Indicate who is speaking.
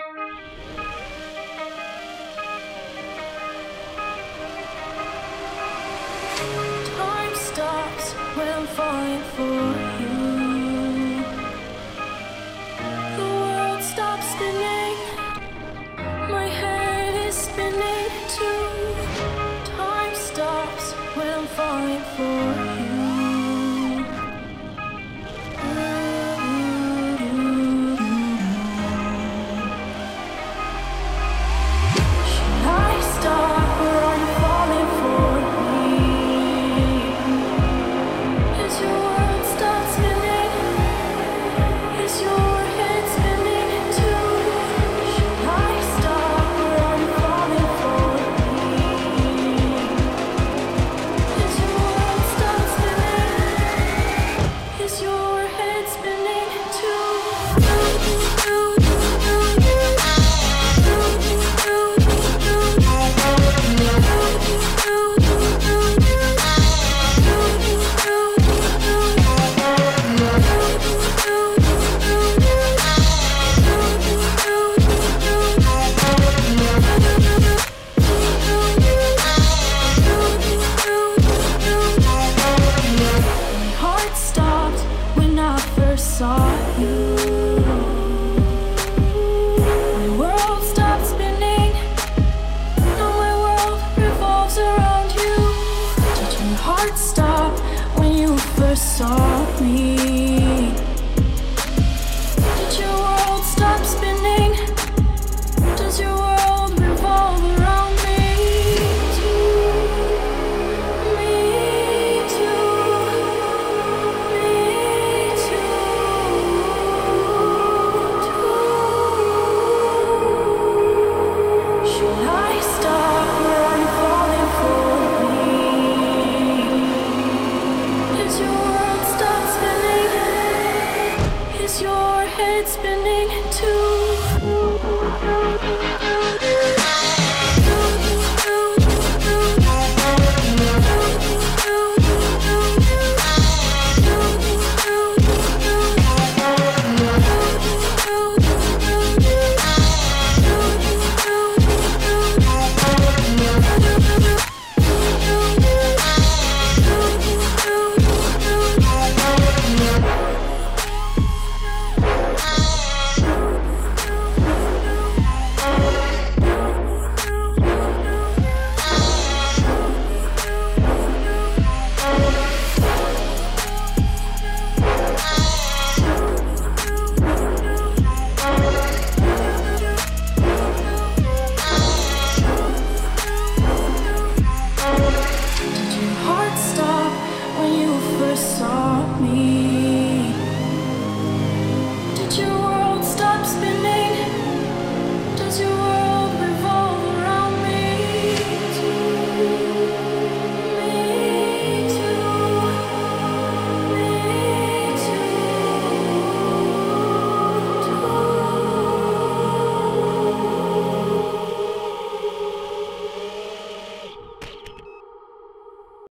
Speaker 1: Time stops when I'm falling for you. The world stops spinning. My head is spinning too. Time stops when I'm falling for you. Should I stop or are you falling for me? Is your world stop spinning? Is your head spinning too? Should I stop or are you falling for me? Is your world stop spinning? Is your head spinning too? My heart stopped when I first saw you. My world stopped spinning. Now my world revolves around you. Did your heart stop when you first saw me? Did your world stop spinning? Does your world revolve around me too? Me too. Me too. Should I stop or are you falling for me? Is your world stop spinning? Is your head spinning too? Did your heart stop when you first saw me? Did your world stop spinning? Is your head spinning too? Should I stop or are you falling for me? Is your world stop spinning? Is your head spinning too? Should I stop or are you falling for me? Is your heart stop when you first saw me?